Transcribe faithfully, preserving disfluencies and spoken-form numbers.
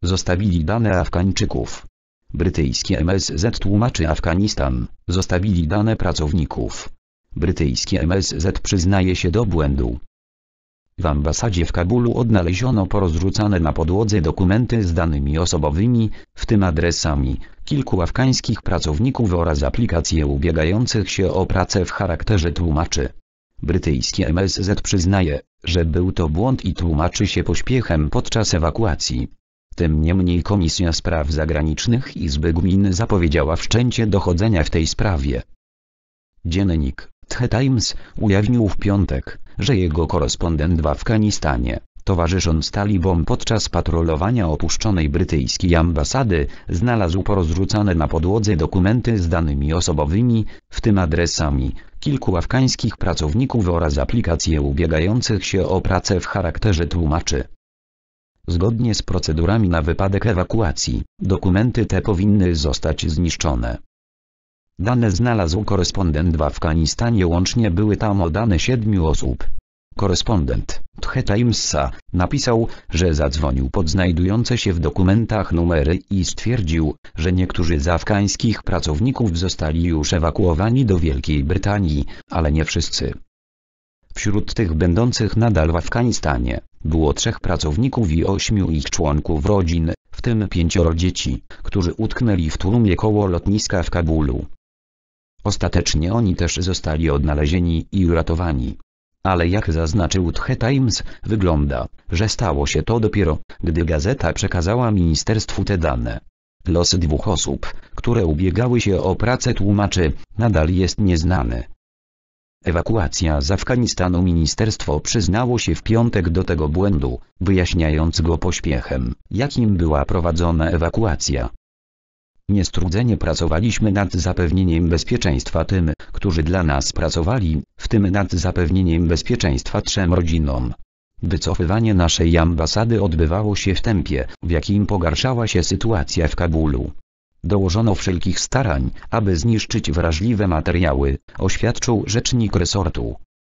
Zostawili dane Afgańczyków. Brytyjskie M S Z tłumaczy Afganistan. Zostawili dane pracowników. Brytyjskie M S Z przyznaje się do błędu. W ambasadzie w Kabulu odnaleziono porozrzucane na podłodze dokumenty z danymi osobowymi, w tym adresami, kilku afgańskich pracowników oraz aplikacje ubiegających się o pracę w charakterze tłumaczy. Brytyjskie M S Z przyznaje, że był to błąd i tłumaczy się pośpiechem podczas ewakuacji. Tym niemniej Komisja Spraw Zagranicznych Izby Gmin zapowiedziała wszczęcie dochodzenia w tej sprawie. Dziennik The Times ujawnił w piątek, że jego korespondent w Afganistanie, towarzysząc talibom podczas patrolowania opuszczonej brytyjskiej ambasady, znalazł porozrzucane na podłodze dokumenty z danymi osobowymi, w tym adresami, kilku afgańskich pracowników oraz aplikacje ubiegających się o pracę w charakterze tłumaczy. Zgodnie z procedurami na wypadek ewakuacji, dokumenty te powinny zostać zniszczone. Dane znalazł korespondent w Afganistanie, łącznie były tam dane siedmiu osób. Korespondent The Timesa napisał, że zadzwonił pod znajdujące się w dokumentach numery i stwierdził, że niektórzy z afgańskich pracowników zostali już ewakuowani do Wielkiej Brytanii, ale nie wszyscy. Wśród tych będących nadal w Afganistanie, było trzech pracowników i ośmiu ich członków rodzin, w tym pięcioro dzieci, którzy utknęli w tłumie koło lotniska w Kabulu. Ostatecznie oni też zostali odnalezieni i uratowani. Ale jak zaznaczył The Times, wygląda, że stało się to dopiero, gdy gazeta przekazała ministerstwu te dane. Los dwóch osób, które ubiegały się o pracę tłumaczy, nadal jest nieznany. Ewakuacja z Afganistanu. Ministerstwo przyznało się w piątek do tego błędu, wyjaśniając go pośpiechem, jakim była prowadzona ewakuacja. Niestrudzenie pracowaliśmy nad zapewnieniem bezpieczeństwa tym, którzy dla nas pracowali, w tym nad zapewnieniem bezpieczeństwa trzem rodzinom. Wycofywanie naszej ambasady odbywało się w tempie, w jakim pogarszała się sytuacja w Kabulu. Dołożono wszelkich starań, aby zniszczyć wrażliwe materiały, oświadczył rzecznik resortu.